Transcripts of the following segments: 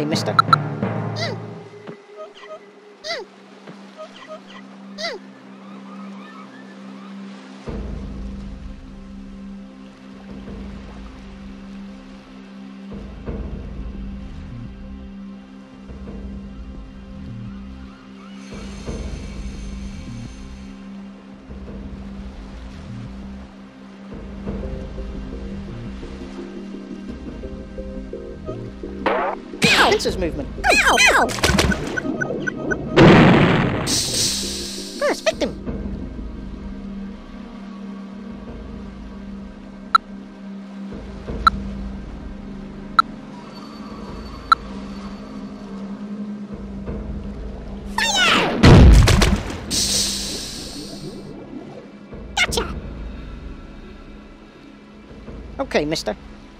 Okay, mister. Pincer's movement. Ow! Ow! First victim. Fire! Gotcha. Okay, mister.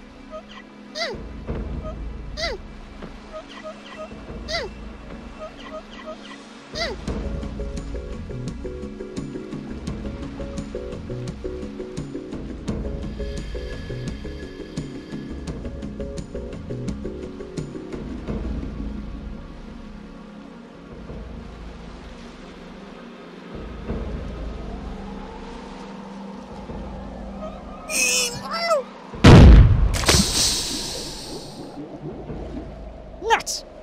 Nuts!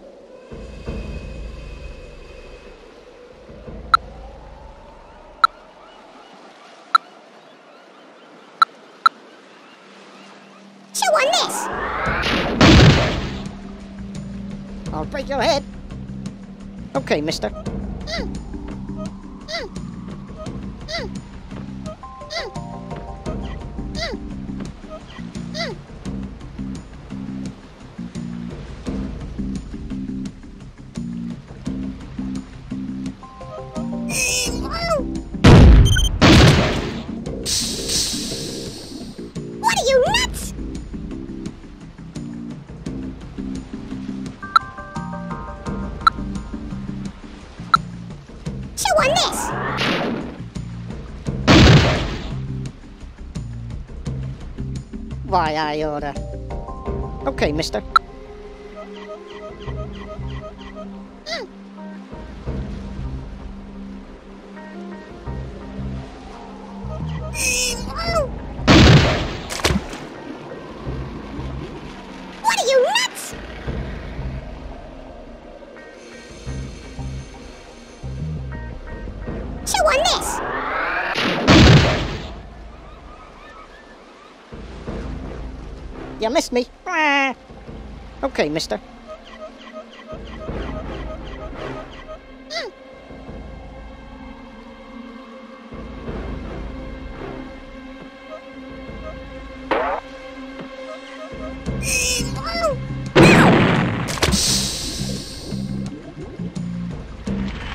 Chew on this! I'll break your head. Okay, mister. What are you, nuts? Chew on this! Why, I oughta. Okay, mister. What are you, nuts? Chew on this! You missed me. Okay, mister.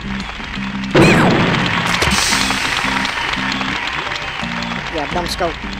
Yeah, numbskull.